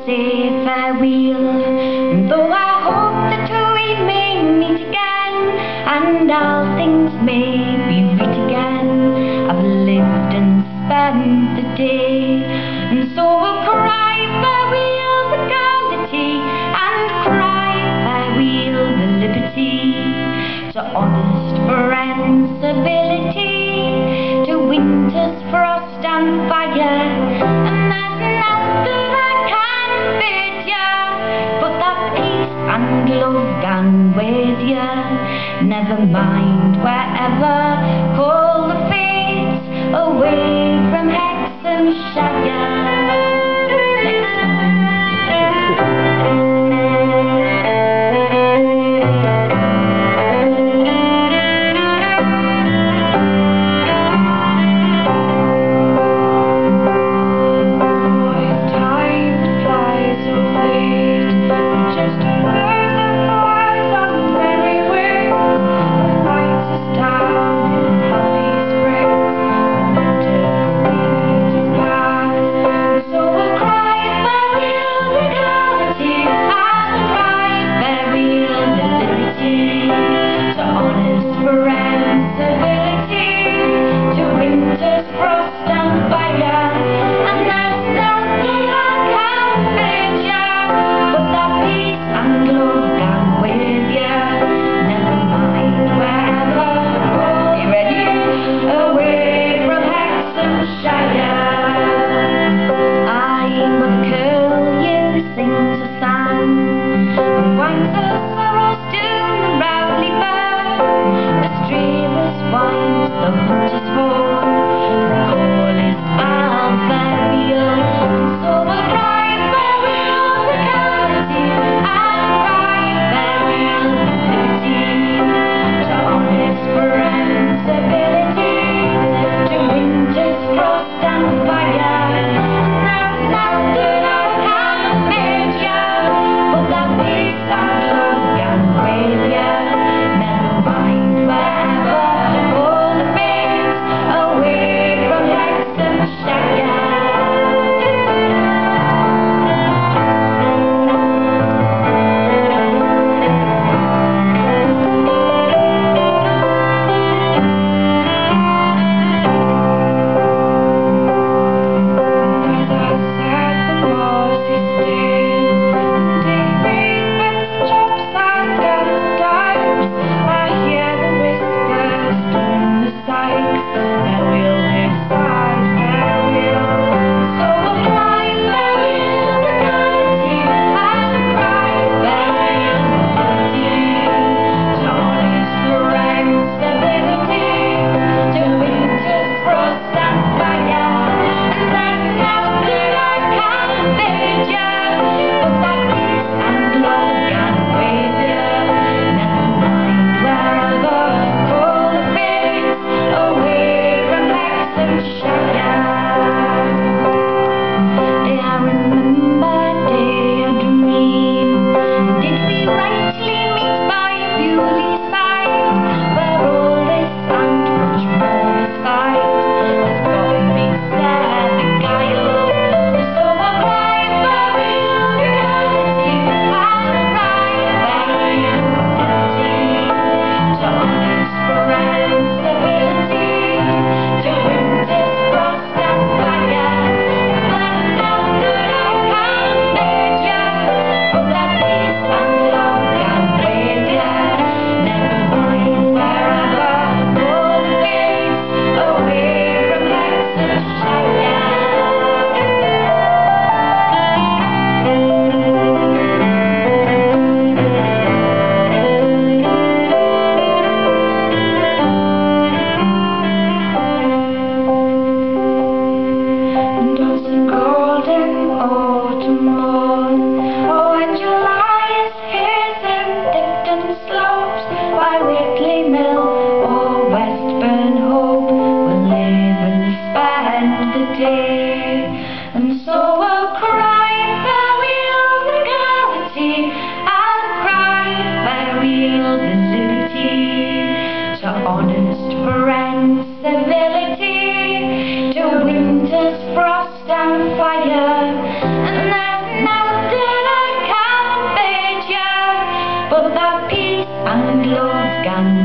say farewell, though I hope that we may meet again, and all things may be right again. I've lived and spent the day, and so we'll cry farewell regality, and cry farewell the liberty, to honest friends' ability, to winter's frost and fire. And there's nothing I can bid ya, but that peace and love gone with ya. Never mind wherever, call the fates away from Hexhamshire. Next time.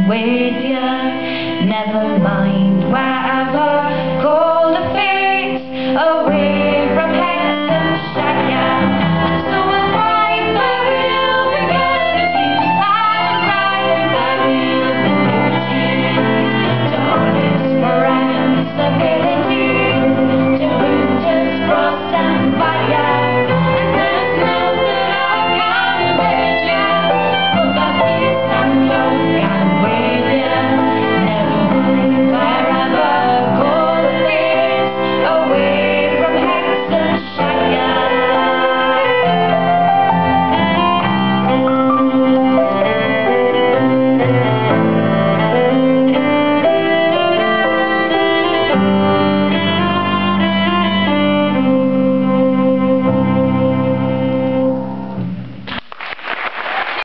waiting.